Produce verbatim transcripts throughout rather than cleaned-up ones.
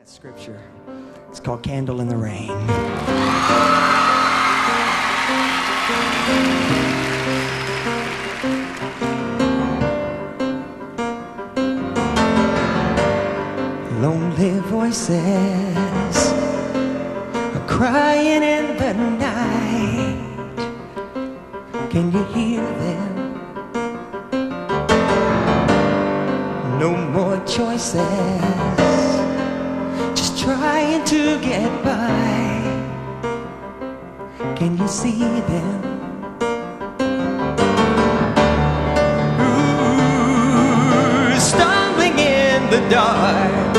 Scripture. It's called Candle in the Rain. Lonely voices are crying in the night. Can you hear them? No more choices, trying to get by. Can you see them? Ooh, stumbling in the dark.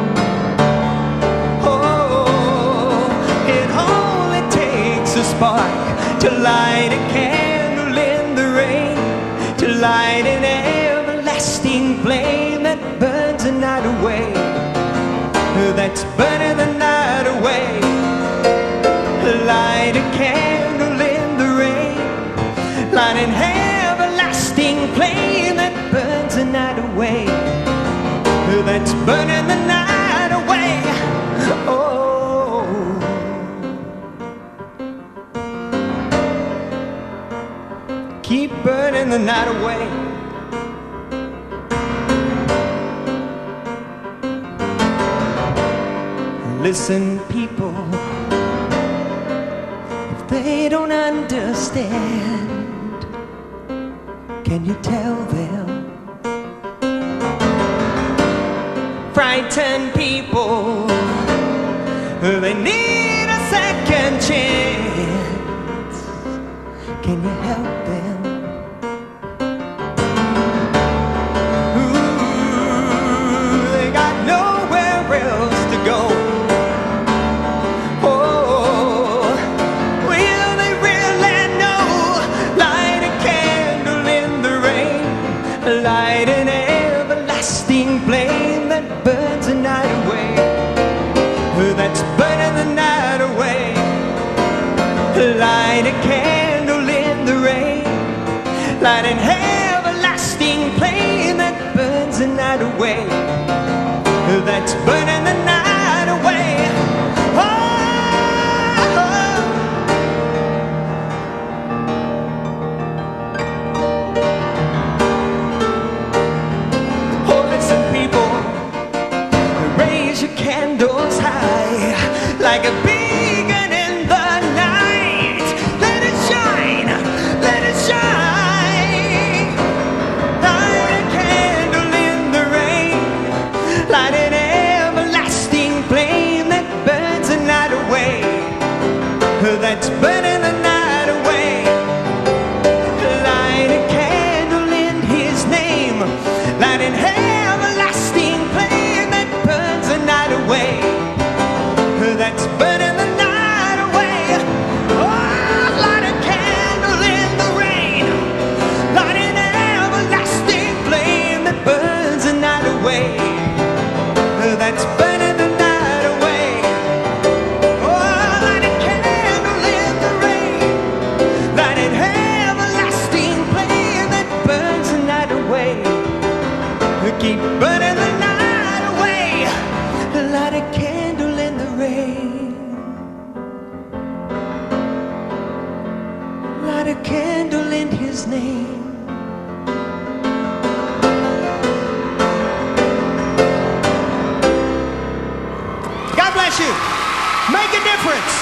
Oh, it only takes a spark to light a candle in the rain, to light an everlasting flame that burns the night away, that's burning the night away. Light a candle in the rain, light an everlasting flame that burns the night away, that's burning the night away. Oh, keep burning the night away. Listen, people, if they don't understand, can you tell them? Frightened people, they need a second chance. Can you help them? Ooh, they got nowhere else to go. Light an everlasting flame that burns the night away, that's burning the night away. Light a candle in the rain, light an everlasting flame that burns the night away, that's burning the night away. Oh, candles high like a beacon in the night. Let it shine, let it shine. Light a candle in the rain, light an everlasting flame that burns the night away, that's burning the night away. Light a candle in His name, light an everlasting flame that burns the night away, that's burning the night away. Oh, light a candle in the rain, light an everlasting flame that burns the night away, that's burning the night away. Oh, light a candle in the rain, light an everlasting flame that burns the night away. Keep burning the night away. Light a candle in the rain, light a candle in His name. God bless you. Make a difference.